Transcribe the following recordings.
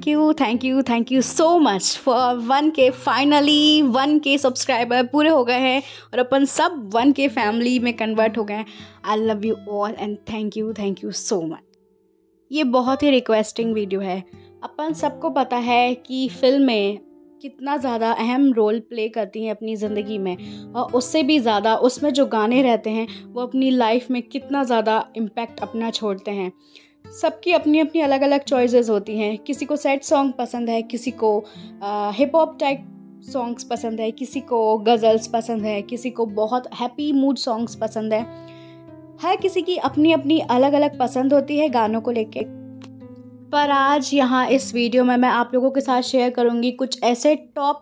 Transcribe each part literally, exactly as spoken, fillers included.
Thank you thank you thank you so much for one K finally one K subscriber पूरे हो गए हैं और अपन सब वन के फैमिली में कन्वर्ट हो गए हैं। I love you all and thank you thank you so much. ये बहुत ही रिक्वेस्टिंग वीडियो है। अपन सबको पता है कि फिल्में कितना ज़्यादा अहम रोल प्ले करती हैं अपनी ज़िंदगी में, और उससे भी ज़्यादा उसमें जो गाने रहते हैं वो अपनी लाइफ में कितना ज़्यादा इम्पैक्ट अपना छोड़ते हैं। सबकी अपनी अपनी अलग अलग चॉइसेस होती हैं। किसी को सैड सॉन्ग पसंद है, किसी को हिप हॉप टाइप सॉन्ग्स पसंद है, किसी को गज़ल्स पसंद है, किसी को बहुत हैप्पी मूड सॉन्ग्स पसंद है। हर किसी की अपनी अपनी अलग अलग पसंद होती है गानों को लेके। पर आज यहाँ इस वीडियो में मैं आप लोगों के साथ शेयर करूँगी कुछ ऐसे टॉप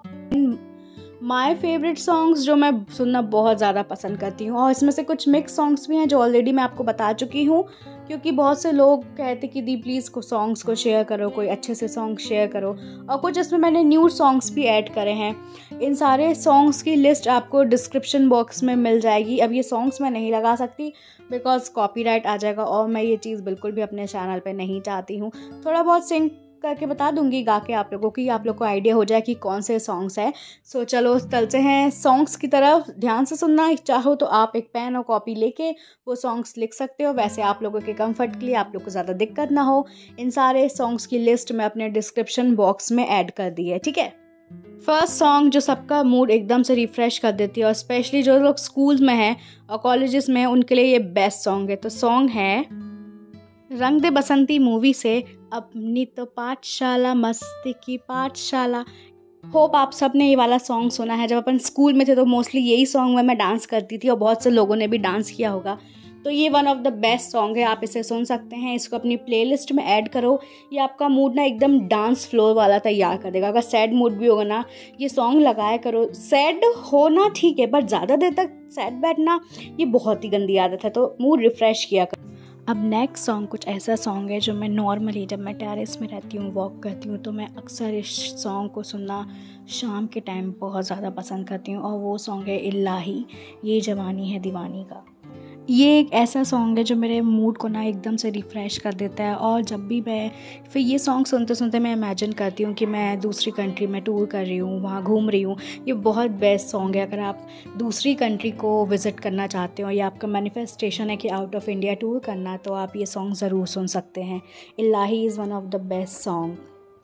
माय फेवरेट सॉन्ग्स जो मैं सुनना बहुत ज़्यादा पसंद करती हूँ, और इसमें से कुछ मिक्स सॉन्ग्स भी हैं जो ऑलरेडी मैं आपको बता चुकी हूँ, क्योंकि बहुत से लोग कहते कि दी प्लीज़ को सॉन्ग्स को शेयर करो, कोई अच्छे से सॉन्ग शेयर करो, और कुछ इसमें मैंने न्यू सॉन्ग्स भी ऐड करे हैं। इन सारे सॉन्ग्स की लिस्ट आपको डिस्क्रिप्शन बॉक्स में मिल जाएगी। अब ये सॉन्ग्स मैं नहीं लगा सकती बिकॉज कॉपीराइट आ जाएगा, और मैं ये चीज़ बिल्कुल भी अपने चैनल पर नहीं चाहती हूँ। थोड़ा बहुत सिंग करके बता दूंगी गा के आप लोगों की, आप लोग को आइडिया हो जाए कि कौन से सॉन्ग्स हैं। सो चलो चलते हैं सॉन्ग्स की तरफ। ध्यान से सुनना, चाहो तो आप एक पेन और कॉपी लेके वो सॉन्ग्स लिख सकते हो। वैसे आप लोगों के कंफर्ट के लिए, आप लोग को ज़्यादा दिक्कत ना हो, इन सारे सॉन्ग्स की लिस्ट मैं अपने डिस्क्रिप्शन बॉक्स में ऐड कर दी है, ठीक है। फर्स्ट सॉन्ग जो सबका मूड एकदम से रिफ्रेश कर देती है, और स्पेशली जो लोग स्कूल में हैं और कॉलेजेस में हैं उनके लिए ये बेस्ट सॉन्ग है। तो सॉन्ग है रंग दे बसंती मूवी से अपनी तो पाठशाला मस्ती की पाठशाला। होप आप सब ने ये वाला सॉन्ग सुना है। जब अपन स्कूल में थे तो मोस्टली यही सॉन्ग में मैं डांस करती थी, और बहुत से लोगों ने भी डांस किया होगा। तो ये one of the best song है, आप इसे सुन सकते हैं। इसको अपनी प्लेलिस्ट में ऐड करो। ये आपका मूड ना एकदम डांस फ्लोर वाला तैयार कर देगा। अगर सैड मूड भी होगा ना, ये सॉन्ग लगाया करो। सैड होना ठीक है, पर ज़्यादा देर तक सैड बैठना ये बहुत ही गंदी आदत है, तो मूड रिफ्रेश किया करो। अब नेक्स्ट सॉन्ग कुछ ऐसा सॉन्ग है जो मैं नॉर्मली जब मैं टेरेस में रहती हूँ, वॉक करती हूँ, तो मैं अक्सर इस सॉन्ग को सुनना शाम के टाइम बहुत ज़्यादा पसंद करती हूँ, और वो सॉन्ग है इल्लाही ये जवानी है दीवानी का। ये एक ऐसा सॉन्ग है जो मेरे मूड को ना एकदम से रिफ़्रेश कर देता है, और जब भी मैं फिर ये सॉन्ग सुनते सुनते मैं इमेजिन करती हूँ कि मैं दूसरी कंट्री में टूर कर रही हूँ, वहाँ घूम रही हूँ। ये बहुत बेस्ट सॉन्ग है अगर आप दूसरी कंट्री को विज़िट करना चाहते हो, या आपका मैनिफेस्टेशन है कि आउट ऑफ इंडिया टूर करना, तो आप ये सॉन्ग ज़रूर सुन सकते हैं। Ilahi is one of the best song.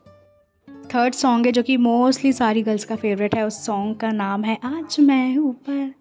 Third song है जो कि मोस्टली सारी गर्ल्स का फेवरेट है। उस सॉन्ग का नाम है आज मैं ऊपर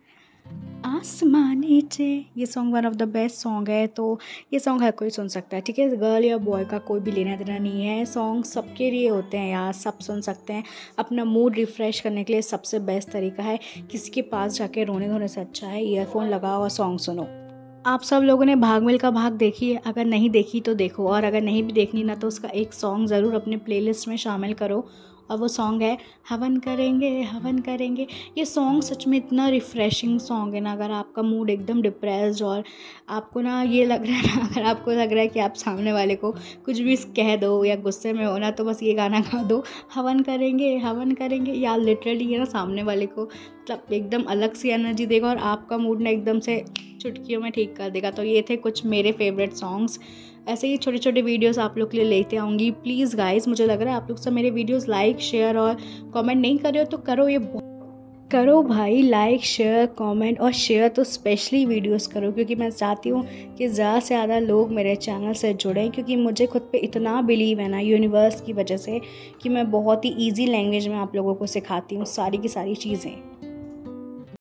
आसमान नीचे। ये song one of the best song है। तो ये सॉन्ग हर कोई सुन सकता है, ठीक है। गर्ल या बॉय का कोई भी लेना देना नहीं है। सॉन्ग सबके लिए होते हैं यार, सब सुन सकते हैं। अपना मूड रिफ़्रेश करने के लिए सबसे बेस्ट तरीका है, किसी के पास जाके रोने धोने से अच्छा है ईयरफोन लगाओ और सॉन्ग सुनो। आप सब लोगों ने भाग मिल्खा भाग देखी है? अगर नहीं देखी तो देखो, और अगर नहीं भी देखनी ना तो उसका एक सॉन्ग ज़रूर अपने प्लेलिस्ट में शामिल करो, और वो सॉन्ग है हवन करेंगे हवन करेंगे। ये सॉन्ग सच में इतना रिफ़्रेशिंग सॉन्ग है ना। अगर आपका मूड एकदम डिप्रेस्ड और आपको ना ये लग रहा है ना, अगर आपको लग रहा है कि आप सामने वाले को कुछ भी कह दो या गुस्से में हो ना, तो बस ये गाना गा दो, हवन करेंगे हवन करेंगे। यार लिटरली ये ना सामने वाले को मतलब एकदम अलग सी एनर्जी देगा, और आपका मूड ना एकदम से चुटकियों में ठीक कर देगा। तो ये थे कुछ मेरे फेवरेट सॉन्ग्स। ऐसे ही छोटे छोटे वीडियोस आप लोग के लिए लेते आऊँगी। प्लीज़ गाइस, मुझे लग रहा है आप लोग सब मेरे वीडियोस लाइक शेयर और कमेंट नहीं कर रहे हो तो करो, ये करो भाई, लाइक शेयर कमेंट, और शेयर तो स्पेशली वीडियोस करो, क्योंकि मैं चाहती हूँ कि ज़्यादा से ज़्यादा लोग मेरे चैनल से जुड़ें। क्योंकि मुझे खुद पे इतना बिलीव है ना यूनिवर्स की वजह से कि मैं बहुत ही ईजी लैंग्वेज में आप लोगों को सिखाती हूँ सारी की सारी चीज़ें।